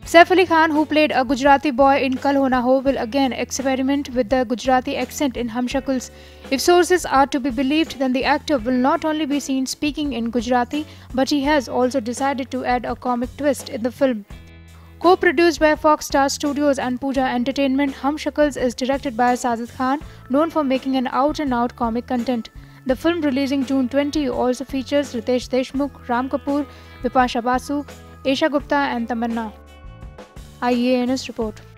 Saif Ali Khan, who played a Gujarati boy in Kal Ho Na Ho, will again experiment with the Gujarati accent in Hum Shakls. If sources are to be believed, then the actor will not only be seen speaking in Gujarati, but he has also decided to add a comic twist in the film. Co-produced by Fox Star Studios and Pooja Entertainment, Hum Shakls is directed by Sajid Khan, known for making an out-and-out comic content. The film, releasing June 20, also features Ritesh Deshmukh, Ram Kapoor, Bipasha Basu, Esha Gupta and Tamanna. IANS report.